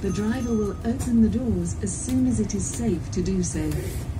The driver will open the doors as soon as it is safe to do so.